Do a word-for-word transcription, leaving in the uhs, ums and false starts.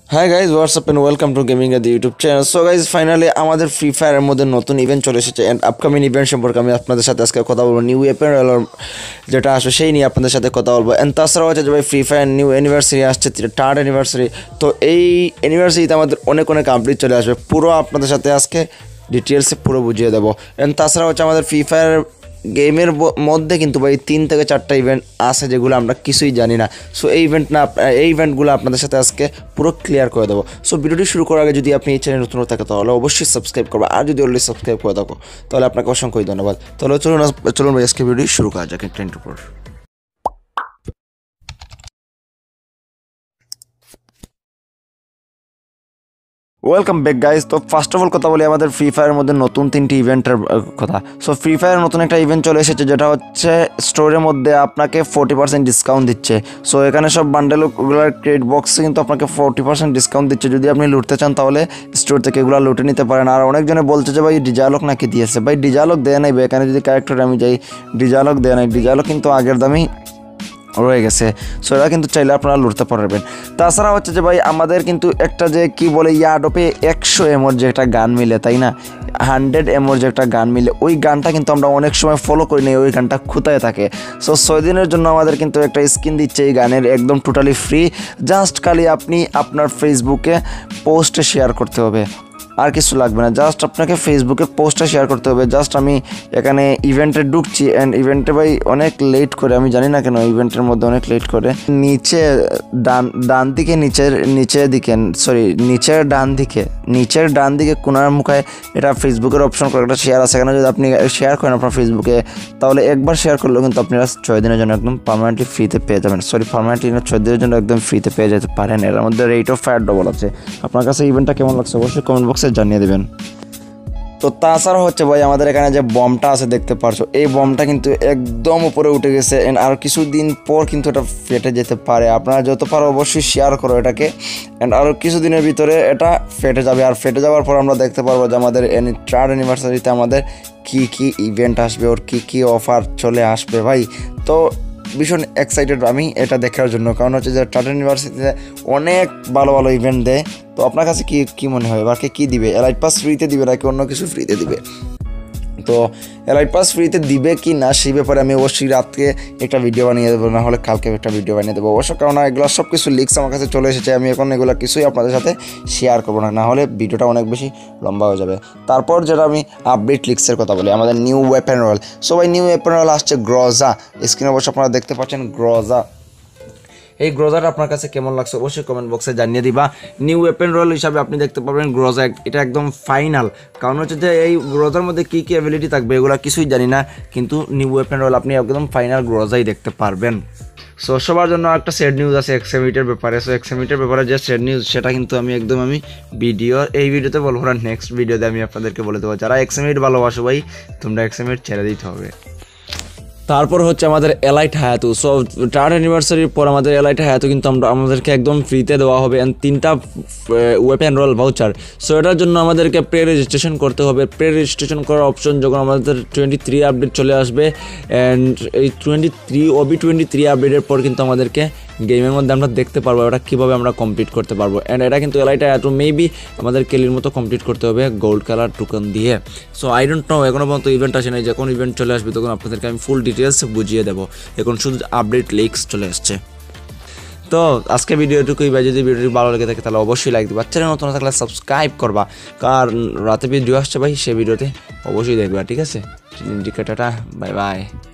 High guys what's up and welcome to gaming at YouTube channel. So guys finally আমাদের free ফায়ারের মধ্যে নতুন event চলে এসেছে অ্যান্ড আপকামিং ইভেন্ট সম্পর্কে আমি আপনাদের সাথে আজকে কথা বলবো। নিউ অ্যাপেরাল যেটা আসবে সেই নিয়ে আপনাদের সাথে কথা বলবো। অ্যান্ড তাছাড়াও হচ্ছে যে ভাই ফ্রি ফায়ার নিউ অ্যানিভার্সারি আসছে, থার্ড অ্যানিভার্সারি। তো এই অ্যানিভার্সারিতে আমাদের অনেক অনেক আপডেট চলে আসবে, পুরো আপনাদের সাথে আজকে ডিটেলসে পুরো বুঝিয়ে দেবো। অ্যান্ড তাছাড়া হচ্ছে আমাদের ফ্রি ফায়ার গেমের মধ্যে কিন্তু ভাই তিন থেকে চারটা ইভেন্ট আছে যেগুলো আমরা কিছুই জানি না। সো এই ইভেন্ট না এই ইভেন্টগুলো আপনাদের সাথে আজকে পুরো ক্লিয়ার করে দেবো। সো ভিডিওটি শুরু করার আগে যদি আপনি এই চ্যানেল নতুন থাকে তাহলে অবশ্যই সাবস্ক্রাইব করবো, আর যদি অলরেডি সাবস্ক্রাইব করে থাকো তাহলে আপনাকে অসংখ্য ধন্যবাদ। তাহলে চলুন চলুন ভাই আজকে ভিডিও শুরু করা যাক টেন্ট উপর। Welcome back guys. তো ফার্স্ট অফ অল কথা বলি আমাদের ফ্রি ফায়ারের মধ্যে নতুন তিনটি ইভেন্টের কথা। সো ফ্রি ফায়ার নতুন একটা ইভেন্ট চলে এসেছে যেটা হচ্ছে স্টোরের মধ্যে আপনাকে ফোর্টি পার্সেন্ট ডিসকাউন্ট দিচ্ছে। সো এখানে সব বান্ডেলগুলোর ক্রেডিট বক্সে কিন্তু আপনাকে ফোর্টি পার্সেন্ট ডিসকাউন্ট দিচ্ছে। যদি আপনি লুটতে চান তাহলে স্টোর থেকে এগুলো লুটে নিতে পারেন। আর অনেকজনে বলছে যে ভাই ডিজালক নাকি দিয়েছে, ভাই ডিজালক দেয় নাই। এখানে যদি ক্যারেক্টারে আমি যাই, ডিজালক দেয় নাই, ডিজালক কিন্তু আগের দামই রয়ে গেছে। সো এরা কিন্তু চাইলে আপনারা লুটতে পারবেন। তাছাড়া হচ্ছে যে ভাই আমাদের কিন্তু একটা যে কি বলে ইয়াডোপে একশো এমোর যে একটা গান মিলে, তাই না, হান্ড্রেড এমোর যে একটা গান মিলে, ওই গানটা কিন্তু আমরা অনেক সময় ফলো করি না, ওই গানটা খুঁতায় থাকে। সো ছয় দিনের জন্য আমাদের কিন্তু একটা স্কিন দিচ্ছে এই গানের, একদম টোটালি ফ্রি। জাস্ট খালি আপনি আপনার ফেসবুকে পোস্টে শেয়ার করতে হবে, আর কিছু লাগবে না। জাস্ট আপনাকে ফেসবুকে পোস্টটা শেয়ার করতে হবে। জাস্ট আমি এখানে ইভেন্টে ঢুকছি অ্যান্ড ইভেন্টে ভাই অনেক লেট করে, আমি জানি না কেন ইভেন্টের মধ্যে অনেক লেট করে। নিচে ডান ডান দিকে নিচের নিচের দিকে সরি নিচের ডান দিকে নিচের ডান দিকে কোনার মুখায় এটা ফেসবুকের অপশন করে একটা শেয়ার আছে। এখানে যদি আপনি শেয়ার করেন আপনার ফেসবুকে, তাহলে একবার শেয়ার করলেও কিন্তু আপনারা ছয় দিনের জন্য একদম পার্মানেন্টলি ফ্রিতে পেয়ে যাবেন। সরি পার্মানেন্টলি না, ছয় দিনের জন্য একদম ফ্রিতে পেয়ে যেতে পারেন। এর মধ্যে রেট অফ ফায়ার ডবল আছে। আপনার কাছে ইভেন্টটা কেমন লাগছে অবশ্যই কমেন্ট বক্সে জানিয়ে দেবেন। তো তাছাড়া হচ্ছে ভাই আমাদের এখানে যে বমটা আছে দেখতে পারছো, এই বমটা কিন্তু একদম উপরে উঠে গেছে। আর কিছুদিন পর কিন্তু এটা ফেটে যেতে পারে। আপনারা যত পারো অবশ্যই শেয়ার করো এটাকে, অ্যান্ড আরও কিছুদিনের ভিতরে এটা ফেটে যাবে। আর ফেটে যাওয়ার পর আমরা দেখতে পারবো যে আমাদের থার্ড অ্যানিভার্সারিতে আমাদের কী কী ইভেন্ট আসবে, ওর কী কী অফার চলে আসবে ভাই। তো ভীষণ এক্সাইটেড আমি এটা দেখার জন্য, কারণ হচ্ছে যে থার্ড ইউনিভার্সিটিতে অনেক ভালো ভালো ইভেন্ট দেয়। তো আপনার কাছে কি কি মনে হয় এবারকে কী দিবে? এলাইট পাস ফ্রিতে দিবে নাকি অন্য কিছু ফ্রিতে দিবে? তো এলাইট পাস ফ্রিতে দিবে কি না সেই ব্যাপারে আমি অবশ্যই রাতকে একটা ভিডিও বানিয়ে দেবো, না হলে কালকে একটা ভিডিও বানিয়ে দেবো অবশ্য। কারণ এগুলো সব কিছু লিক্স আমার কাছে চলে এসেছে, আমি এখন এগুলো কিছুই আপনাদের সাথে শেয়ার করবো না, না হলে ভিডিওটা অনেক বেশি লম্বা হয়ে যাবে। তারপর যেটা আমি আপডেট লিক্সের কথা বলি, আমাদের নিউ ওয়েপেন রয়েল। সবাই নিউ ওয়েপেন রয়েল আসছে গ্রজা। স্ক্রিনে অবশ্য আপনারা দেখতে পাচ্ছেন গ্রজা। এই গ্রোজাটা আপনার কাছে কেমন লাগছে অবশ্যই কমেন্ট বক্সে জানিয়ে দিবা। নিউ ওয়েপেন রোল হিসাবে আপনি দেখতে পাবেন গ্রোজা, এটা একদম ফাইনাল। কারণ হচ্ছে যে এই গ্রোজার মধ্যে কী কী অ্যাবিলিটি থাকবে এগুলো কিছুই জানি না, কিন্তু নিউ ওয়েপেন রোল আপনি একদম ফাইনাল গ্রোজাই দেখতে পারবেন। সো সবার জন্য একটা সেড নিউজ আছে এক্সামিটের ব্যাপারে। সো এক্সামিটের ব্যাপারে যে সেড নিউজ সেটা কিন্তু আমি একদম আমি ভিডিও এই ভিডিওতে বলবো না, নেক্সট ভিডিওতে আমি আপনাদেরকে বলে দেবো। যারা এক্সামিট ভালোবাসো ভাই, তোমরা এক্সামিট ছেড়ে দিতে হবে। তারপর হচ্ছে আমাদের এলাইট হায়াতু। সো থার্ড অ্যানিভার্সারির পর আমাদের এলাইট হায়াতু কিন্তু আমরা আমাদেরকে একদম ফ্রিতে দেওয়া হবে, অ্যান্ড তিনটা ওয়েপেন রোল ভাউচার। সো এটার জন্য আমাদেরকে প্রে রেজিস্ট্রেশন করতে হবে। প্রে রেজিস্ট্রেশন করার অপশন যখন আমাদের টোয়েন্টি থ্রি আপডেট চলে আসবে, অ্যান্ড এই twenty three OB twenty three আপডেটের পর কিন্তু আমাদেরকে গেমের মধ্যে আমরা দেখতে পারবো ওটা কীভাবে আমরা কমপ্লিট করতে পারবো। অ্যান্ড এটা কিন্তু এলাইট হায়াতু মেবি আমাদের কেলির মতো কমপ্লিট করতে হবে গোল্ড কালার টোকেন দিয়ে। সো আই ডোন্ট নো, এখনও পর্যন্ত ইভেন্ট আসে নাই। যখন ইভেন্ট চলে আসবে তখন আপনাদেরকে আমি ফুল ডিটেলস বুঝিয়ে দেবো। এখন শুধু আপডেট লিক্স চলে আসছে। তো আজকে ভিডিওটুকুই, বা যদি ভিডিওটি ভালো লেগে থাকে তাহলে অবশ্যই লাইক দিবা, চ্যানেল নতুন থাকলে সাবস্ক্রাইব করবা, কারণ রাতে ভিডিও আসছে ভাই সেই ভিডিওতে অবশ্যই দেখবা, ঠিক আছে? টাটা, বাই বাই।